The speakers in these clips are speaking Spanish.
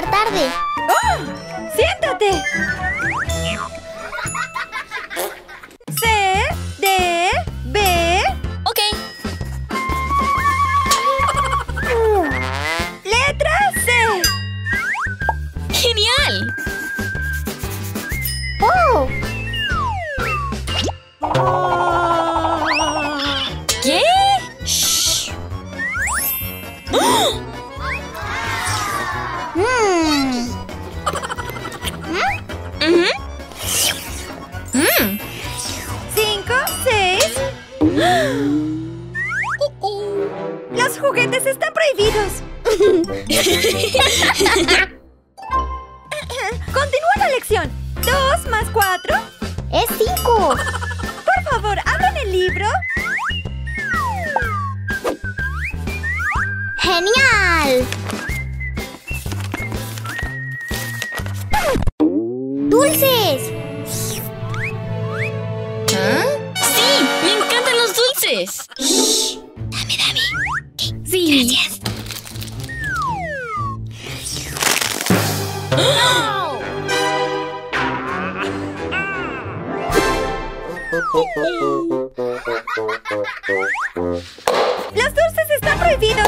llegar tarde. ¡Oh! ¡Siéntate! C, D, B. Ok. Letra C. ¡Genial! ¡Oh! ¿Qué? Shh. ¡Oh! Ujú. 5, 6. Los juguetes están prohibidos. Continúa la lección. 2 más 4. ¡Es 5! Por favor, abran el libro. ¡Genial! ¡Dulces! ¿Ah? ¡Sí! ¡Me encantan los dulces! Shh. Dame. Sí. Gracias. Los dulces están prohibidos.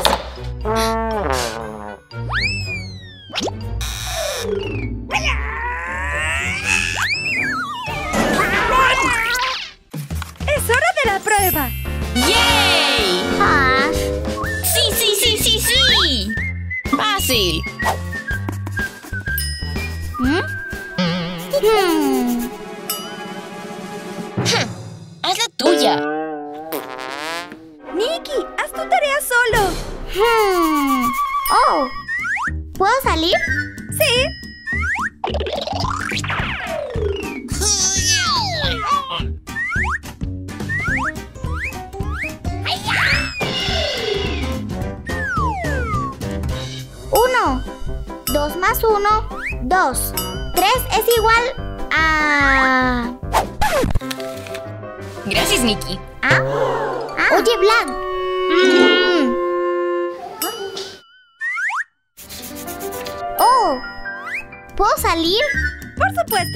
Es hora de la prueba. ¡Yay! Ah, ¡Sí! ¡Fácil! ¡Haz la tuya! Nikki, haz tu tarea solo. Oh, ¿puedo salir? Sí. Uno. 2 más 1, 2. 3 es igual a... Gracias, Nikki. Oye, Vlad. Oh, ¿puedo salir? Por supuesto.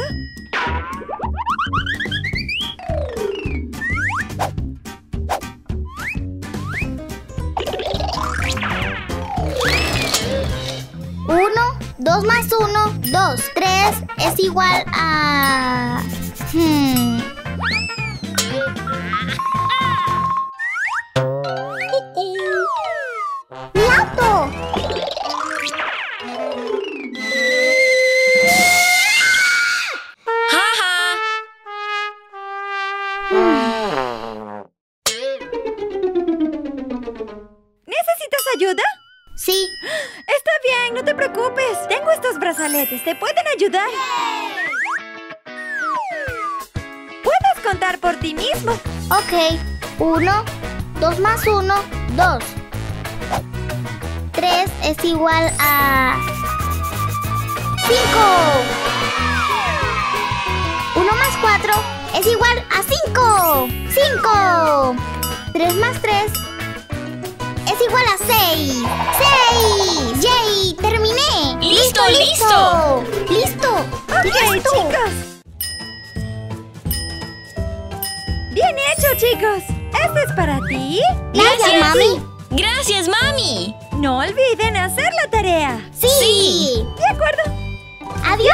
Uno, 2 más 1, 2. 3 es igual a... ¡Mi auto! ¡Jaja! ¿Necesitas ayuda? Sí. Está bien, no te preocupes. Tengo estos brazaletes, te pueden ayudar. Puedes contar por ti mismo. Ok. 1, 2 más 1, 2. 3 es igual a... 5. 1 más 4 es igual a 5. 5. 3 más 3 es igual a 6. 6. ¡Yay! ¡Terminé! ¡Listo! ¡Listo! Ok, ¡Listo! chicos. Bien hecho, chicos. Este es para ti. Gracias, mami. ¡Gracias, mami! No olviden hacer la tarea. Sí. De acuerdo. Adiós.